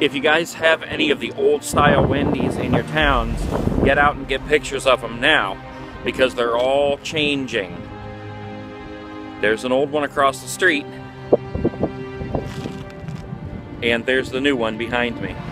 If you guys have any of the old style Wendy's in your towns, get out and get pictures of them now, because they're all changing. There's an old one across the street, and there's the new one behind me.